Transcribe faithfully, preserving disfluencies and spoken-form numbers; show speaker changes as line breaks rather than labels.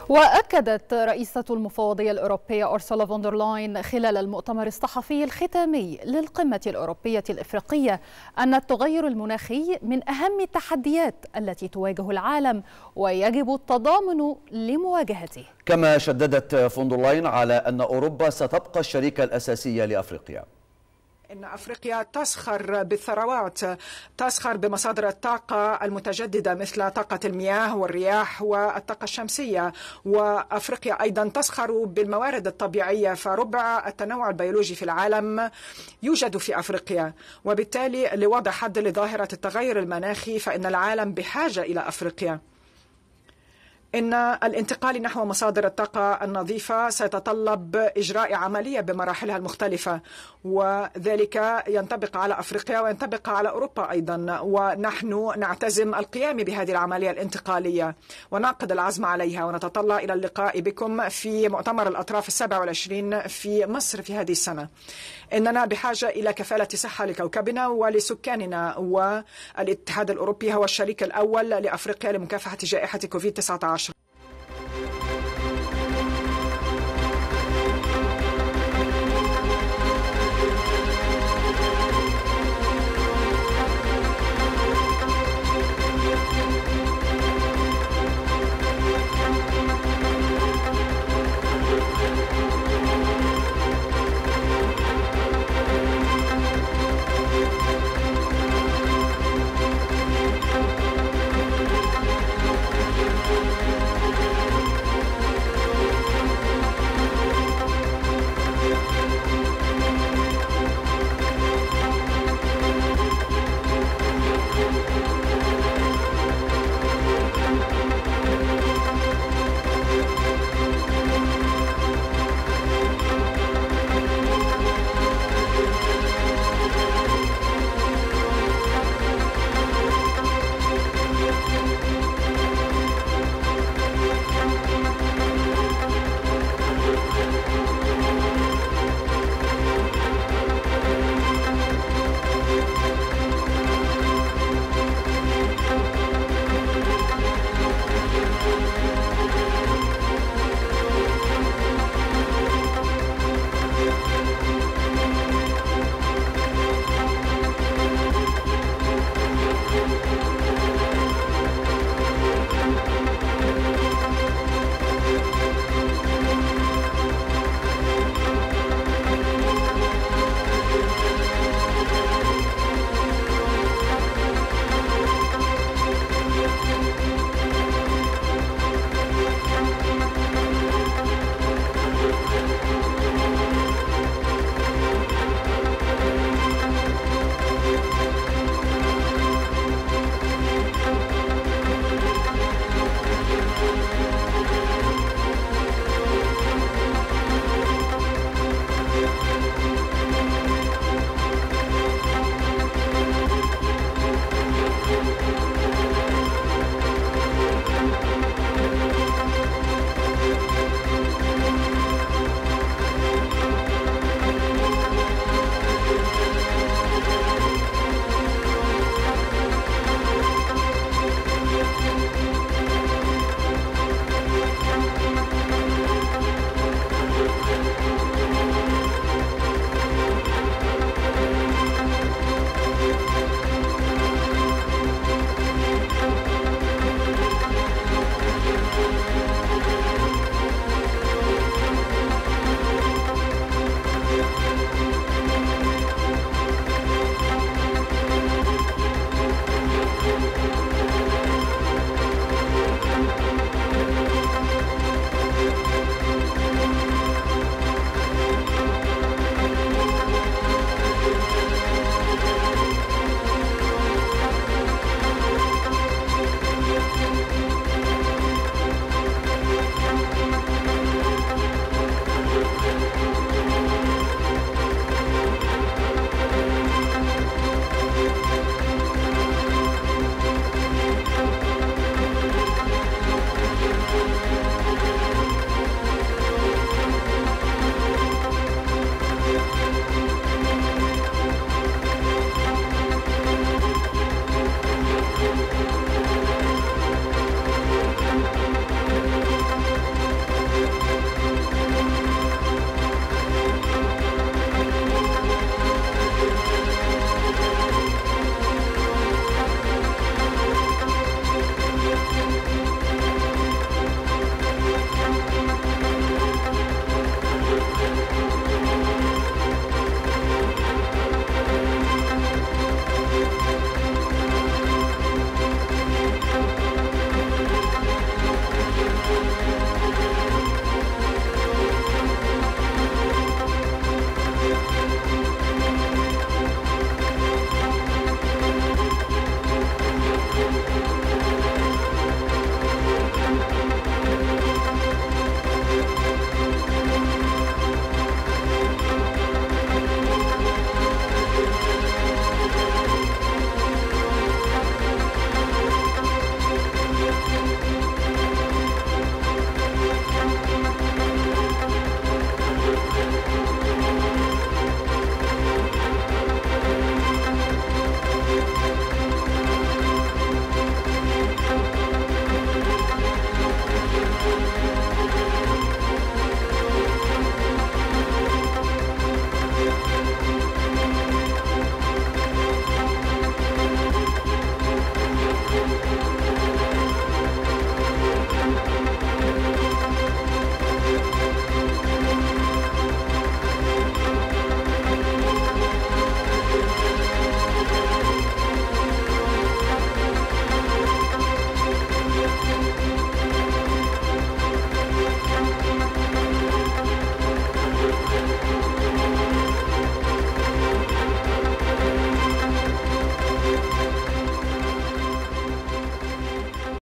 وأكدت رئيسة المفوضية الأوروبية أورسولا فون دير لاين خلال المؤتمر الصحفي الختامي للقمة الأوروبية الإفريقية أن التغير المناخي من أهم التحديات التي تواجه العالم ويجب التضامن لمواجهته.
كما شددت فون دير لاين على أن أوروبا ستبقى الشريكة الأساسية لأفريقيا.
إن أفريقيا تسخر بالثروات، تسخر بمصادر الطاقة المتجددة مثل طاقة المياه والرياح والطاقة الشمسية، وأفريقيا أيضا تسخر بالموارد الطبيعية، فربع التنوع البيولوجي في العالم يوجد في أفريقيا، وبالتالي لوضع حد لظاهرة التغير المناخي فإن العالم بحاجة إلى أفريقيا. إن الانتقال نحو مصادر الطاقة النظيفة سيتطلب إجراء عملية بمراحلها المختلفة، وذلك ينطبق على أفريقيا وينطبق على أوروبا أيضا، ونحن نعتزم القيام بهذه العملية الانتقالية ونعقد العزم عليها، ونتطلع إلى اللقاء بكم في مؤتمر الأطراف السابع والعشرين في مصر في هذه السنة. إننا بحاجة إلى كفالة صحة لكوكبنا ولسكاننا، والاتحاد الأوروبي هو الشريك الأول لأفريقيا لمكافحة جائحة كوفيد تسعة عشر.